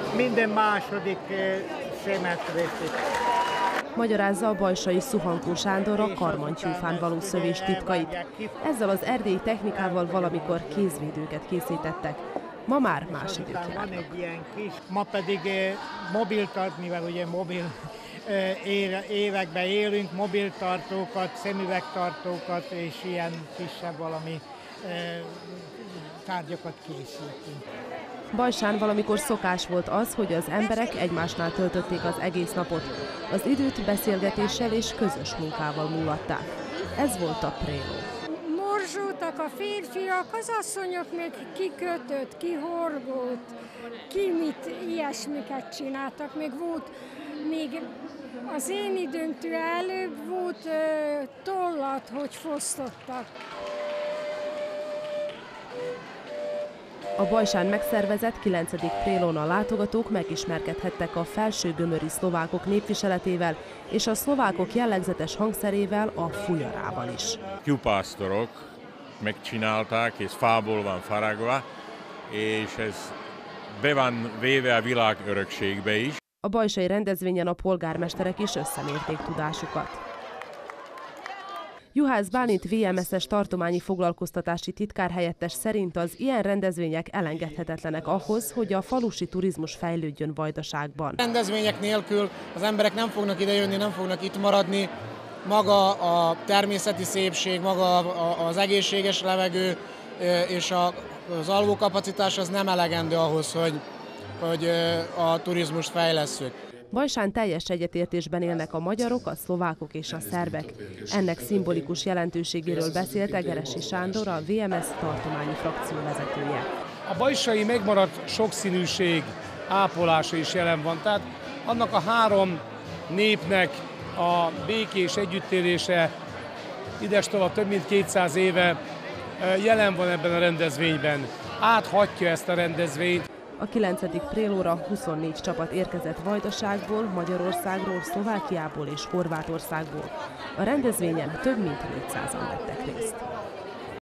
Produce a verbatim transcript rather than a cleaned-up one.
minden második szemetveszít. Magyarázza a bajsai Szuhankó Sándor a karmantyúfán való szövés titkait. Ezzel az erdélyi technikával valamikor kézvédőket készítettek. Ma már más idők járnak. Van egy ilyen kis, ma pedig mobiltart, mivel ugye mobil években élünk, mobiltartókat, szemüvegtartókat és ilyen kisebb valami tárgyakat készítünk. Bajsán valamikor szokás volt az, hogy az emberek egymásnál töltötték az egész napot. Az időt beszélgetéssel és közös munkával múlatták. Ez volt a préló. Morzsoltak a férfiak, az asszonyok még kikötött, kihorgott, ki mit ilyesmiket csináltak. Még volt, még az én időmtől előbb volt uh, tollat, hogy fosztottak. A Bajsán megszervezett kilencedik prélón a látogatók megismerkedhettek a felsőgömöri szlovákok népviseletével és a szlovákok jellegzetes hangszerével, a fujarával is. Tyúpásztorok megcsinálták, és fából van faragva, és ez be van véve a világ örökségbe is. A bajsai rendezvényen a polgármesterek is összemérték tudásukat. Juhász Bálint vé em es-es tartományi foglalkoztatási titkárhelyettes szerint az ilyen rendezvények elengedhetetlenek ahhoz, hogy a falusi turizmus fejlődjön Vajdaságban. Rendezvények nélkül az emberek nem fognak idejönni, nem fognak itt maradni. Maga a természeti szépség, maga az egészséges levegő és az alvókapacitás az nem elegendő ahhoz, hogy, hogy a turizmust fejlesszük. Bajsán teljes egyetértésben élnek a magyarok, a szlovákok és a szerbek. Ennek szimbolikus jelentőségéről beszélt Egeresi Sándor, a vé em es tartományi frakció vezetője. A bajsai megmaradt sokszínűség ápolása is jelen van, tehát annak a három népnek a békés együttélése idestova több mint kétszáz éve jelen van ebben a rendezvényben. Áthatja ezt a rendezvényt. A kilencedik prélóra huszonnégy csapat érkezett Vajdaságból, Magyarországról, Szlovákiából és Horvátországból. A rendezvényen több mint négyszázan vettek részt.